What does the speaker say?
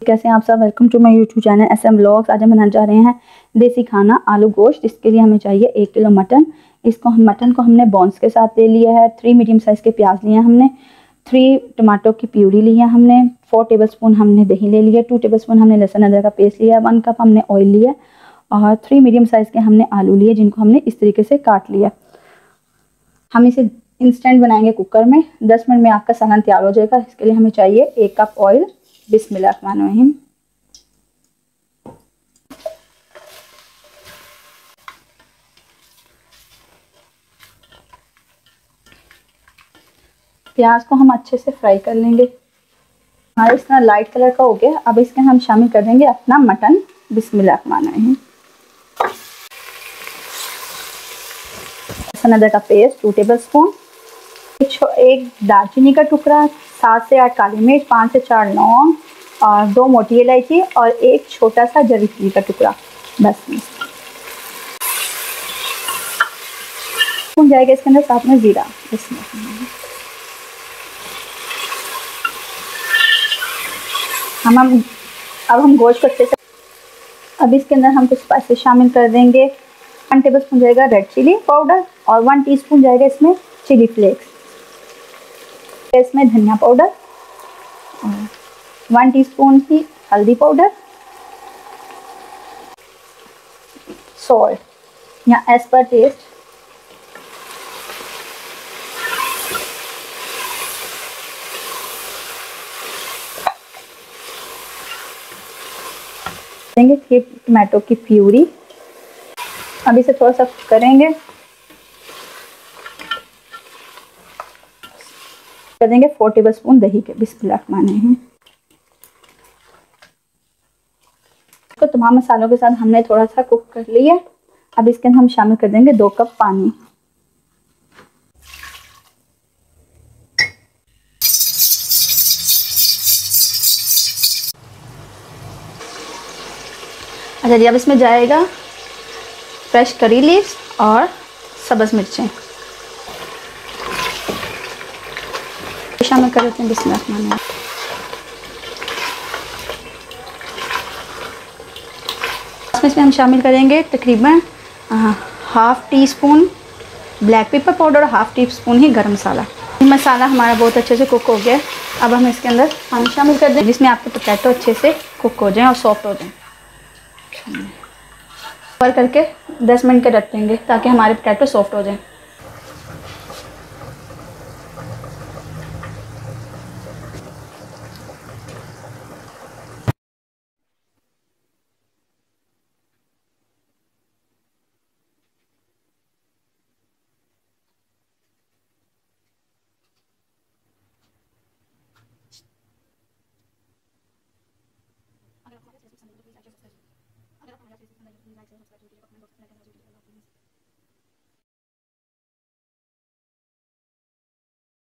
कैसे हैं आप सब। Welcome to my YouTube channel SM vlogs. आज हम बनाने जा रहे हैं देसी खाना आलू गोश्त। इसके लिए हमें चाहिए 1 किलो मटन। मटन को हमने बोन्स के साथ ले लिया है। 3 मीडियम साइज़ के प्याज लिए हैं हमने। 3 टमाटो की प्यूरी ली है हमने। 4 टेबलस्पून हमने दही ले लिया। 2 टेबलस्पून हमने लहसुन अदरक का पेस्ट लिया। 1 कप हमने ऑयल लिया और 3 मीडियम साइज़ के हमने आलू लिए, जिनको हमने इस तरीके से काट लिया। हम इसे इंस्टेंट बनाएंगे कुकर में। 10 मिनट में आपका सालन तैयार हो जाएगा। इसके लिए हमें चाहिए 1 कप ऑयल। बिस्मिल्लाहिर्रहमानिर्रहीम। प्याज को हम अच्छे से फ्राई कर लेंगे। हमारा इस तरह लाइट कलर का हो गया। अब इसके हम शामिल कर देंगे अपना मटन। बिस्मिल्लाहिर्रहमानिर्रहीम। लहसुन अदरक का पेस्ट 2 टेबलस्पून। एक दालचीनी का टुकड़ा, 7 से 8 काली मिर्च, 5 से 4 लौंग और 2 मोटी इलायची और एक छोटा सा जवित्री का टुकड़ा। बस भून जाएगा। इसके अंदर साथ में जीरा। अब हम गोश्त को अच्छे से, अब इसके अंदर हम कुछ स्पाइसेस शामिल कर देंगे। 1 टेबलस्पून जाएगा रेड चिली पाउडर और 1 टीस्पून जाएगा इसमें चिली फ्लेक्स। इसमें धनिया पाउडर, 1 टीस्पून ही हल्दी पाउडर, सॉल्ट या एज पर टेस्ट। देंगे 3 टमाटो की प्यूरी। अब इसे थोड़ा सा करेंगे। कर देंगे 4 टेबलस्पून दही के। बिस्मिल्लाहिर्रहमानिर्रहीम। इसको तमाम मसालों के साथ हमने थोड़ा सा कुक कर लिया। अब इसके अंदर हम शामिल कर देंगे 2 कप पानी। अच्छा जी, अब इसमें जाएगा फ्रेश करी लीव्स और सब्ज़ मिर्चें शामिल कर देते हैं। बिस्मिल्लाहिर्रहमानिर्रहीम। इसमें हम शामिल करेंगे तकरीबन half teaspoon black pepper powder और हाफ़ टी स्पून ही गरम मसाला। मसाला हमारा बहुत अच्छे से कुक हो गया। अब हम इसके अंदर पानी शामिल कर दें, जिसमें आपके पोटैटो अच्छे से कुक हो जाएं और सॉफ्ट हो जाएं। कवर करके 10 मिनट के रख देंगे ताकि हमारे पोटैटो सॉफ्ट हो जाएं। अगर आपको हमारा चैनल पसंद है तो प्लीज़ लाइक शेयर सब्सक्राइब जरूर कीजिए।